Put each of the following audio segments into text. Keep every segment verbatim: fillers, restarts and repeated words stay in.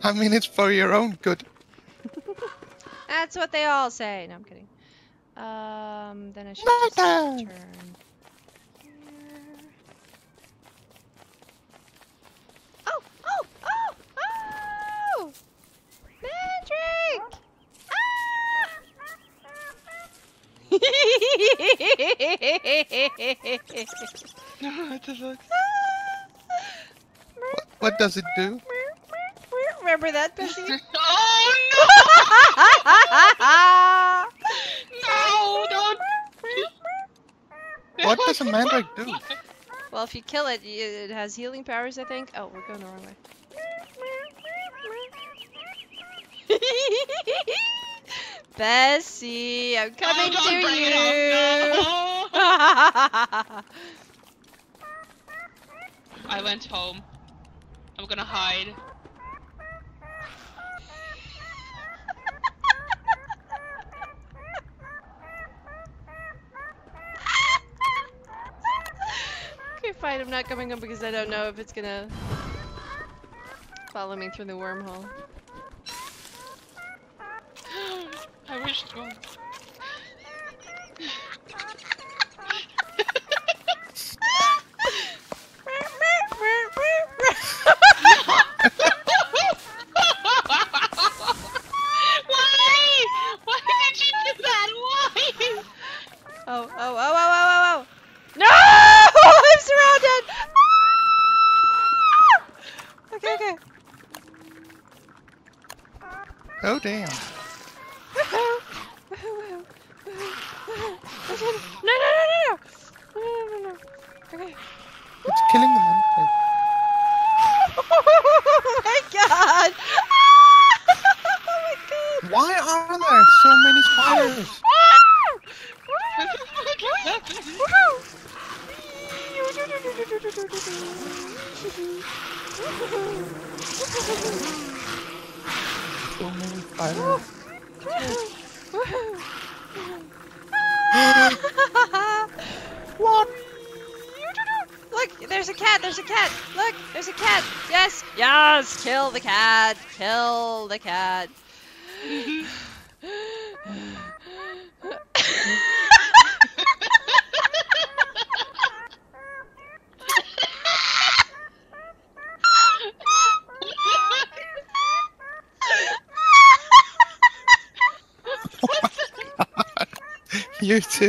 I mean, it's for your own good. That's what they all say. No, I'm kidding. Um, then I should My just turn. turn here. Oh, oh, oh, oh! Mandrake! What the fuck? What, what does it do? Remember that, Bessie? Oh no! No, don't! What does a mandrake do? Well, if you kill it, it has healing powers, I think. Oh, we're going the wrong way. Bessie, I'm coming Oh, to don't bring you. it up, no. I went home. I'm gonna hide. Okay, fine. I'm not coming up because I don't know if it's gonna follow me through the wormhole. I wish it was. Why? Why did you do that? Why? Oh, oh, oh, oh, oh, oh, oh! No! I'm surrounded! Ah! Okay, okay. Oh damn. No, no, no, no, no! No, no, no, no. Okay. It's killing the mandrake. Oh my god! Oh my god! Why are there so many spiders? What the fuck is happening? So many spiders. What? Look, there's a cat, there's a cat. Look, there's a cat. Yes, yes, kill the cat. Kill the cat. You too.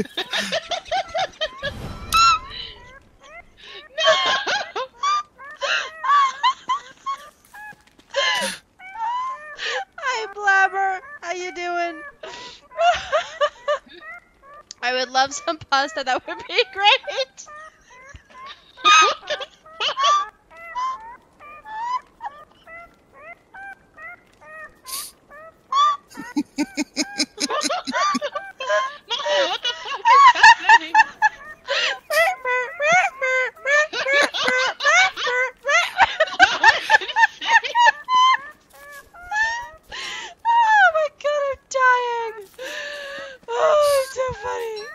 Hi, Blabber. How you doing? I would love some pasta. That would be great. Mama, what the fuck is happening? Oh my god, I'm dying. Oh, it's so funny.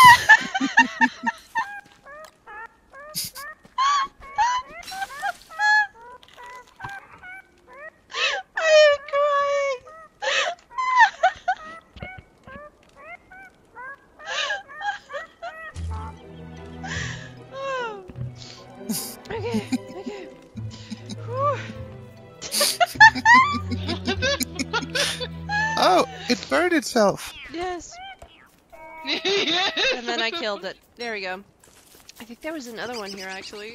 I am crying. Oh. Okay, okay. Whew. Oh, it burned itself. Yes. Yes. And then I killed it. There we go. I think there was another one here, actually.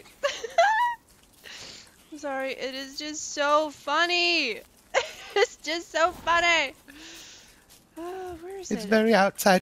I'm sorry. It is just so funny. It's just so funny. Oh, where is It's it? very outside